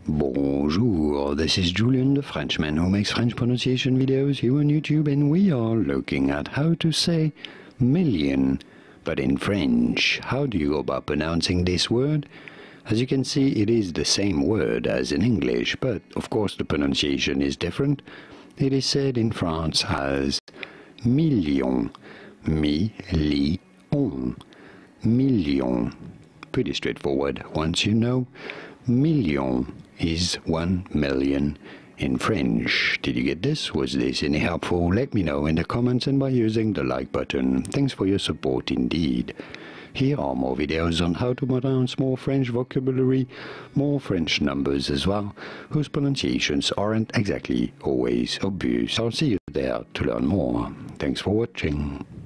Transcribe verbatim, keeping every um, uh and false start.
Bonjour, this is Julien, the Frenchman who makes French pronunciation videos here on YouTube, and we are looking at how to say million, but in French. How do you go about pronouncing this word? As you can see, it is the same word as in English, but of course the pronunciation is different. It is said in France as million, mi-li-on, million. Pretty straightforward once you know. Million is one million in French. Did you get this? Was this any helpful? Let me know in the comments and by using the like button. Thanks for your support indeed. Here are more videos on how to pronounce more French vocabulary, more French numbers as well, whose pronunciations aren't exactly always obvious. I'll see you there to learn more. Thanks for watching.